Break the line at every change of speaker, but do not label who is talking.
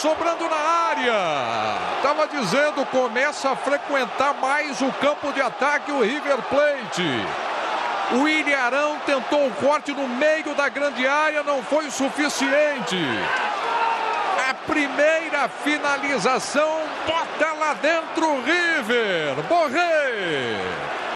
sobrando na área. Estava dizendo, começa a frequentar mais o campo de ataque o River Plate. O Ilharão tentou um corte no meio da grande área, não foi o suficiente. A primeira finalização, bota lá dentro o River. Borré.